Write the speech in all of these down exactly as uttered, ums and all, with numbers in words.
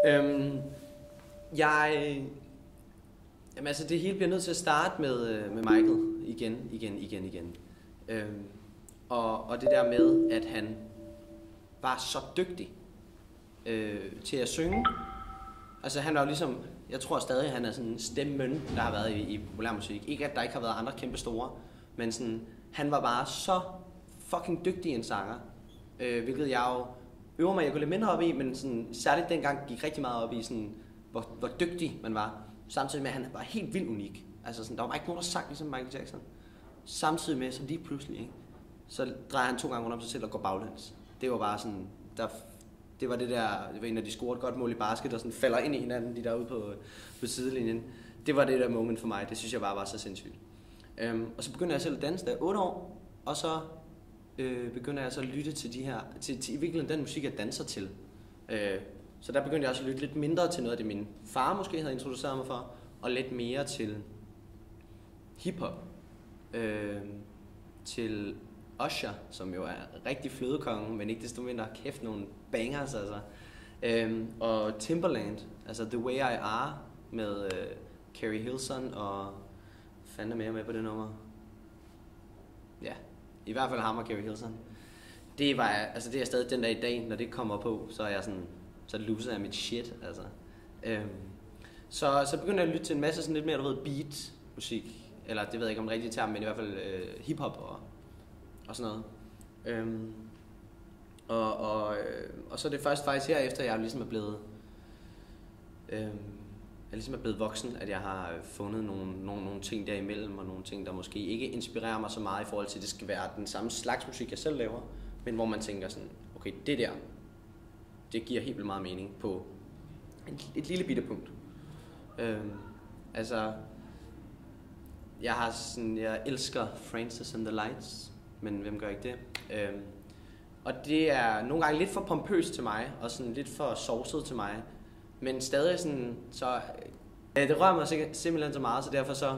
øhm, jeg... Jamen altså, det hele bliver nødt til at starte med, med Michael igen, igen, igen, igen. Øhm, og, og det der med, at han var så dygtig øh, til at synge. Altså han var jo ligesom, jeg tror stadig, han er sådan stemmen, der har været i, i populærmusik. Ikke at der ikke har været andre kæmpe store, men sådan, han var bare så fucking dygtig en sanger. Øh, hvilket jeg jo øver mig, jeg kunne lidt mindre op i, men sådan, særligt dengang gik rigtig meget op i, sådan, hvor, hvor dygtig man var. Samtidig med, at han var helt vildt unik. Altså sådan, der var ikke nogen, der sang ligesom Michael Jackson. Samtidig med, så lige pludselig, ikke? Så drejer han to gange rundt om sig selv og går baglæns. Det var bare sådan, der, det var det der, det var en af de scorede godt mål i basket, og sådan falder ind i hinanden, de der ude på, på sidelinjen. Det var det der moment for mig, det synes jeg bare var så sindssygt. Øhm, og så begynder jeg selv at danse, da jeg er otte år, og så øh, begynder jeg så at lytte til de her, til, til i virkeligheden den musik, jeg danser til. Øh, så der begyndte jeg også at lytte lidt mindre til noget af det, min far måske havde introduceret mig for, og lidt mere til hiphop. Øh, til Asger, som jo er rigtig flødekongen, men ikke desto mindre kæft nogle bangers, altså. Øhm, og Timberland, altså The Way I Are, med øh, Carrie Hilson og fanden er mere med på det nummer. Ja, i hvert fald ham og Carrie Hilson. Det var, altså det er stadig den dag i dag, når det kommer på, så er jeg sådan, så loser jeg mit shit, altså. Øhm, så, så begyndte jeg at lytte til en masse sådan lidt mere, du ved, beat musik, eller det ved jeg ikke om det rigtige term, men i hvert fald øh, hiphop og og sådan noget. Øhm, og, og, øh, og så er det først faktisk herefter, jeg ligesom er blevet, øh, jeg ligesom er blevet voksen, at jeg har fundet nogle, nogle, nogle ting derimellem, og nogle ting, der måske ikke inspirerer mig så meget i forhold til, at det skal være den samme slags musik, jeg selv laver, men hvor man tænker sådan, okay, det der, det giver helt vildt meget mening på et, et lille bitte punkt. Øhm, altså, jeg har sådan, jeg elsker Francis and the Lights, men hvem gør ikke det? Øhm, og det er nogle gange lidt for pompøst til mig, og sådan lidt for sovset til mig, men stadig sådan, så øh, det rører mig simpelthen så meget, så derfor så,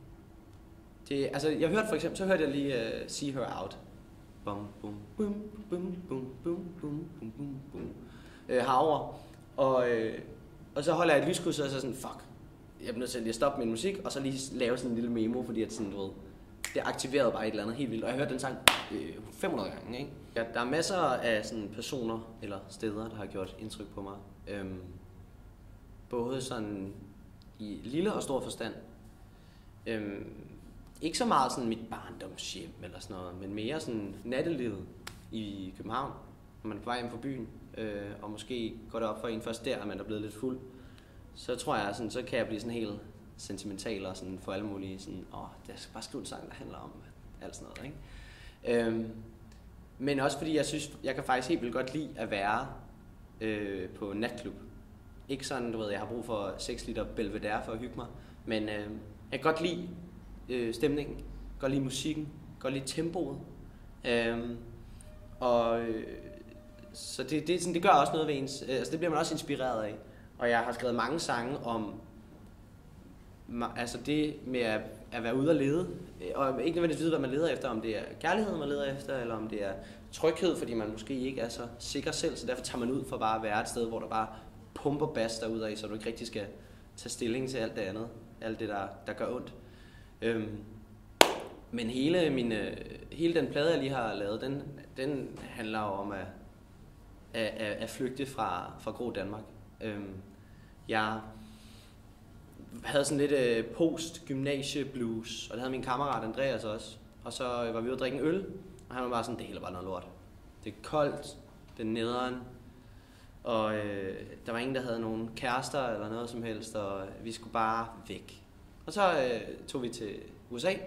det, altså jeg hørte for eksempel, så hørte jeg lige uh, See Her Out, bum bum bum bum bum bum bum bum bum bum, øh, herover, og, øh, og så holder jeg et lyskryds, og så sådan, fuck, jeg bliver nødt til at lige stoppe min musik, og så lige lave sådan en lille memo, fordi at sådan, du ved, det aktiverede bare et eller andet helt vildt, og jeg har hørt den sang øh, fem hundrede gange, ikke? Ja, der er masser af sådan personer eller steder, der har gjort indtryk på mig. Øhm, både sådan i lille og stor forstand. Øhm, ikke så meget sådan mit barndomshjem eller sådan noget, men mere sådan nattelivet i København, når man er på vej hjem fra byen, øh, og måske går det op for en først der, at man er blevet lidt fuld. Så tror jeg, sådan, så kan jeg blive sådan helt sentimental og sådan for alle mulige sådan, åh, det er bare skrive en sang, der handler om alt sådan noget, ikke? Øhm, men også fordi jeg synes, jeg kan faktisk helt vildt godt lide at være øh, på natklub. Ikke sådan, du ved, jeg har brug for seks liter Belvedere for at hygge mig, men øh, jeg kan godt lide øh, stemningen, godt lide musikken, godt lide tempoet. Øhm, og øh, så det, det, sådan, det gør også noget ved ens, øh, altså det bliver man også inspireret af. Og jeg har skrevet mange sange om altså det med at, at være ude og lede, og ikke nødvendigvis vide, hvad man leder efter, om det er kærlighed, man leder efter, eller om det er tryghed, fordi man måske ikke er så sikker selv, så derfor tager man ud for bare at være et sted, hvor der bare pumper bas derudad, så du ikke rigtig skal tage stilling til alt det andet, alt det, der, der gør ondt. Øhm, men hele, min, hele den plade, jeg lige har lavet, den, den handler jo om at, at, at flygte fra, fra grå Danmark. Øhm, jeg havde sådan lidt øh, post-gymnasie-blues, og det havde min kammerat Andreas også. Og så øh, var vi ude at drikke en øl, og han var bare sådan, det hele var noget lort. Det er koldt, det er nederen, og øh, der var ingen, der havde nogen kærester eller noget som helst, og vi skulle bare væk. Og så øh, tog vi til U S A,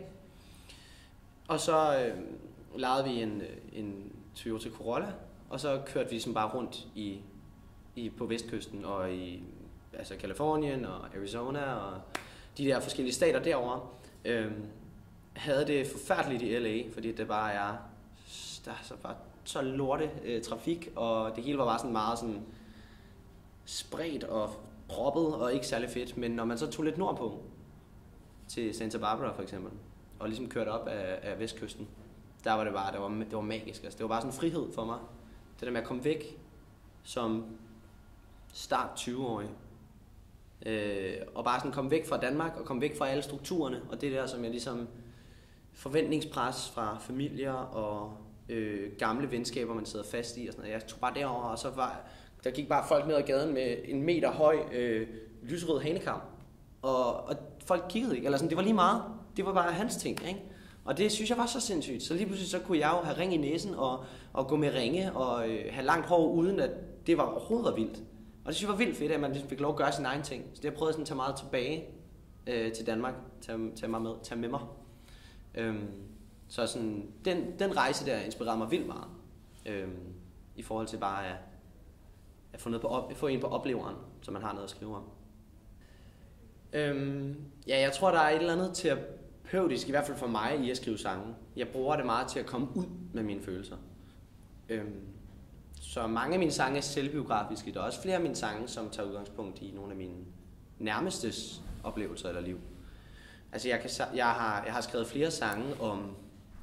og så øh, lejede vi en, en Toyota Corolla, og så kørte vi sådan bare rundt i, i, på vestkysten og i altså Californien og Arizona og de der forskellige stater derovre. Øhm, havde det forfærdeligt i L A, fordi det bare er, der er så bare så lorte øh, trafik, og det hele var bare sådan meget sådan spredt og proppet og ikke særlig fedt. Men når man så tog lidt nordpå, til Santa Barbara for eksempel, og ligesom kørte op af, af vestkysten, der var det bare, det var, det var magisk. Altså, det var bare sådan en frihed for mig. Det der med at komme væk som start tyve-årig. Øh, og bare sådan komme væk fra Danmark, og komme væk fra alle strukturerne, og det der, som jeg ligesom forventningspres fra familier og øh, gamle venskaber, man sidder fast i og sådan noget. Jeg tog bare derover, og så var der gik bare folk ned ad gaden med en meter høj øh, lysrød hanekam, og, og folk kiggede ikke, eller sådan, det var lige meget. Det var bare hans ting, ikke? Og det synes jeg var så sindssygt. Så lige pludselig så kunne jeg jo have ring i næsen og, og gå med ringe og øh, have langt hår, uden at det var overhovedet vildt. Og det synes jeg var vildt fedt, at man ligesom fik lov at gøre sin egen ting. Så det har jeg prøvet sådan at tage meget tilbage øh, til Danmark, tage, tage, mig med, tage med mig. Øhm, så sådan, den, den rejse der inspirerer mig vildt meget. Øhm, I forhold til bare at, at få, noget på op, få en på opleveren, så man har noget at skrive om. Øhm, ja, jeg tror, der er et eller andet terapeutisk, i hvert fald for mig, i at skrive sange. Jeg bruger det meget til at komme ud med mine følelser. Øhm, så mange af mine sange er selvbiografiske. Der er også flere af mine sange, som tager udgangspunkt i nogle af mine nærmestes oplevelser eller liv. Altså, jeg, kan, jeg, har, jeg har skrevet flere sange om,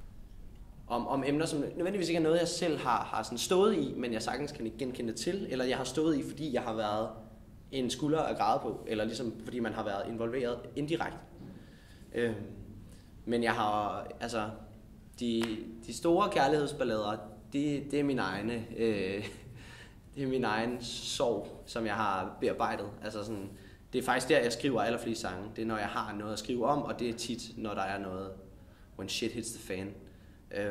om, om emner, som nødvendigvis ikke er noget, jeg selv har, har sådan stået i, men jeg sagtens kan genkende til, eller jeg har stået i, fordi jeg har været en skulder at græde på, eller ligesom fordi man har været involveret indirekte. Øh, men jeg har, altså, de, de store kærlighedsballader, det, det er min egne, øh, det er min egen sorg, som jeg har bearbejdet. Altså sådan, det er faktisk der, jeg skriver allerflest sange. Det er, når jeg har noget at skrive om, og det er tit, når der er noget, when shit hits the fan. Øh,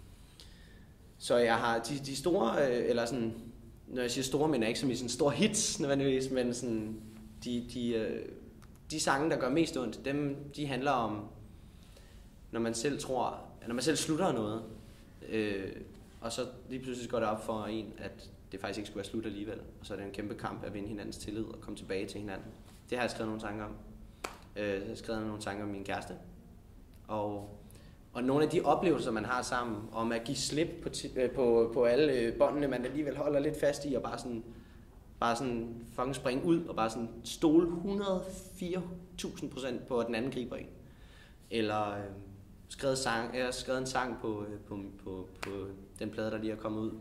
så jeg har de, de store, øh, eller sådan, når jeg siger store, men er ikke som i sådan store hits nødvendigvis, men sådan de, de, øh, de sange, der gør mest ondt, dem, de handler om, når man selv tror, når man selv slutter noget, øh, og så lige pludselig går det op for en, at det faktisk ikke skulle være slut alligevel, og så er det en kæmpe kamp at vinde hinandens tillid og komme tilbage til hinanden. Det har jeg skrevet nogle sange om. Øh, jeg har skrevet nogle sange om min kæreste, og Og nogle af de oplevelser, man har sammen, om at give slip på, på, på alle båndene, man alligevel holder lidt fast i, og bare sådan, bare sådan fucking springe ud, og bare sådan stole et hundrede og fire tusind procent på, at den anden griber en. Eller øh, skrevet, sang, jeg har skrevet en sang på, på, på, på den plade, der lige er kommet ud.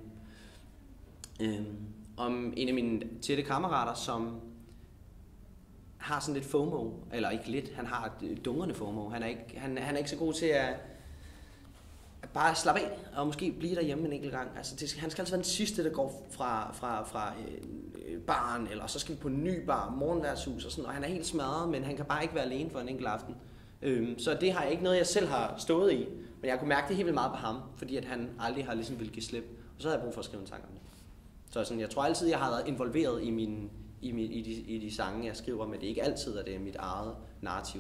Øh, om en af mine tætte kammerater, som har sådan lidt FOMO, eller ikke lidt, han har et dungerne FOMO. Han er ikke, han, han er ikke så god til at bare slappe af, og måske blive derhjemme en enkelt gang. Altså, det skal, han skal altså være den sidste, der går fra, fra, fra øh, baren, eller så skal vi på en ny bar, morgenværtshus og sådan, og han er helt smadret, men han kan bare ikke være alene for en enkelt aften. Øhm, så det har ikke noget, jeg selv har stået i, men jeg kunne mærke det helt vildt meget på ham, fordi at han aldrig har ligesom ville give slip, og så havde jeg brug for at skrive en sang om det. Så sådan, jeg tror altid, jeg har været involveret i, min, i, min, i, de, i de sange, jeg skriver, men det er ikke altid, at det er mit eget narrativ.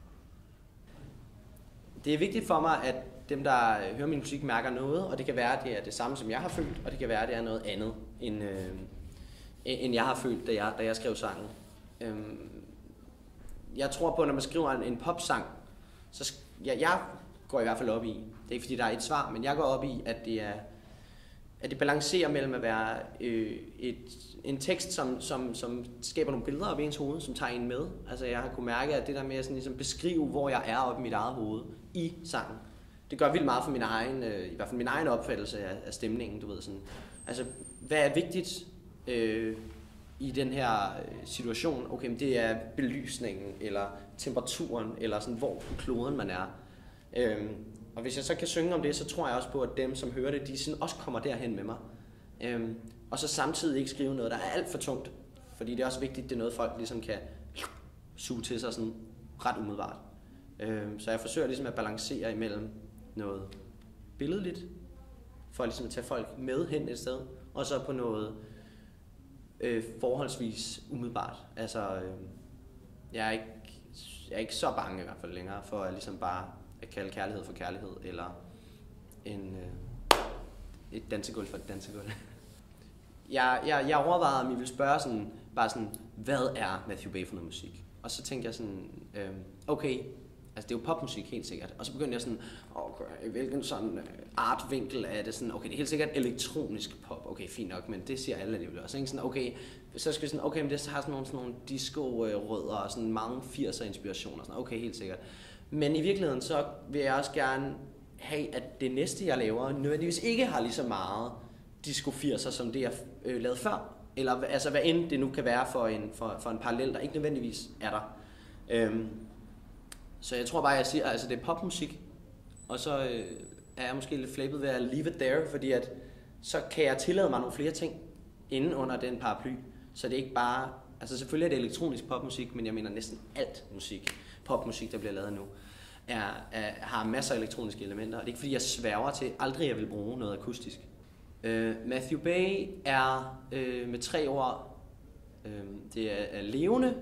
Det er vigtigt for mig, at dem, der hører min musik, mærker noget, og det kan være, at det er det samme, som jeg har følt, og det kan være, at det er noget andet, end, øh, end jeg har følt, da jeg, da jeg skrev sangen. Øhm, jeg tror på, når man skriver en, en popsang, så ja, jeg går i hvert fald op i, det er ikke fordi, der er et svar, men jeg går op i, at det er, at det balancerer mellem at være øh, et, en tekst, som, som, som skaber nogle billeder op i ens hoved, som tager en med. Altså jeg har kunne mærke, at det der med at sådan, ligesom beskrive, hvor jeg er oppe i mit eget hoved i sangen, det gør vildt meget for min egen, øh, i hvert fald min egen opfattelse af, af stemningen, du ved sådan. Altså, hvad er vigtigt øh, i den her situation? Okay, men det er belysningen, eller temperaturen, eller sådan, hvor på kloden man er. Øh, og hvis jeg så kan synge om det, så tror jeg også på, at dem, som hører det, de sådan også kommer derhen med mig. Øh, og så samtidig ikke skrive noget, der er alt for tungt. Fordi det er også vigtigt, det er noget, folk ligesom kan suge til sig sådan ret umiddelbart. Øh, så jeg forsøger ligesom at balancere imellem noget billedligt, for ligesom at tage folk med hen et sted, og så på noget øh, forholdsvis umiddelbart. Altså, øh, jeg, er ikke, jeg er ikke så bange i hvert fald længere, for at ligesom bare at kalde kærlighed for kærlighed, eller en, øh, et dansegulv for et dansegulv. jeg, jeg, jeg overvejede, om I ville spørge sådan, bare sådan, hvad er Matthew Bay for noget musik? Og så tænkte jeg sådan, øh, okay, altså det er jo popmusik helt sikkert, og så begyndte jeg sådan, okay, hvilken sådan artvinkel er det sådan, okay, det er helt sikkert elektronisk pop, okay, fint nok, men det siger alle alligevel også, ikke? Sådan, okay, så skal vi sådan, okay, men det har sådan nogle, sådan nogle disco-rødder og sådan mange firser inspirationer, sådan, okay, helt sikkert. Men i virkeligheden, så vil jeg også gerne have, at det næste, jeg laver, nødvendigvis ikke har lige så meget disco firser, som det jeg øh, lavede før. Eller altså hvad end det nu kan være for en, for, for en parallel, der ikke nødvendigvis er der. Øhm, så jeg tror bare, jeg siger, altså det er popmusik, og så øh, er jeg måske lidt flabet ved at leave it there, fordi at så kan jeg tillade mig nogle flere ting inden under den paraply. Så det er ikke bare, altså selvfølgelig er det elektronisk popmusik, men jeg mener næsten alt musik, popmusik, der bliver lavet nu, er, er, har masser af elektroniske elementer. Og det er ikke fordi, jeg sværger til, aldrig jeg vil bruge noget akustisk. Uh, Matthew Bay er uh, med tre ord, uh, det er, er levende,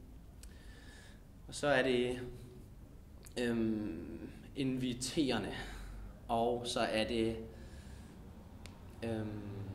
og så er det um, inviterende, og så er det um,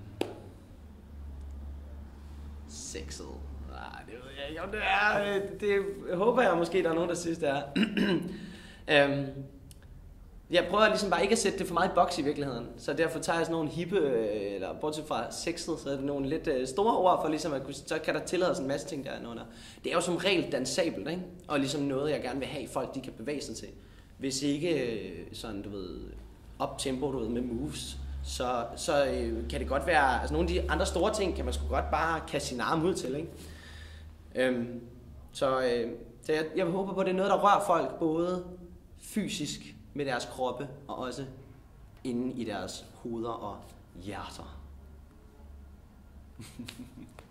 sexet. Nej, det ved jeg ikke, om det er. Det håber jeg måske, der er nogen, der synes, det er. um, Jeg prøver ligesom bare ikke at sætte det for meget i boks i virkeligheden, så derfor tager jeg sådan nogle hippe, eller bortset fra sexet, så er det nogle lidt øh, store ord for ligesom at kunne, så kan der tillades en masse ting der. Det er jo som regel dansabelt, ikke? Og ligesom noget, jeg gerne vil have, folk de kan bevæge sig til. Hvis ikke øh, sådan, du ved, op tempo, du ved, med moves, så, så øh, kan det godt være, altså nogle af de andre store ting, kan man sgu godt bare kaste sin arm ud til, ikke? Øhm, så øh, så jeg, jeg håber på, at det er noget, der rører folk, både fysisk, med deres kroppe, og også inde i deres hoveder og hjerter.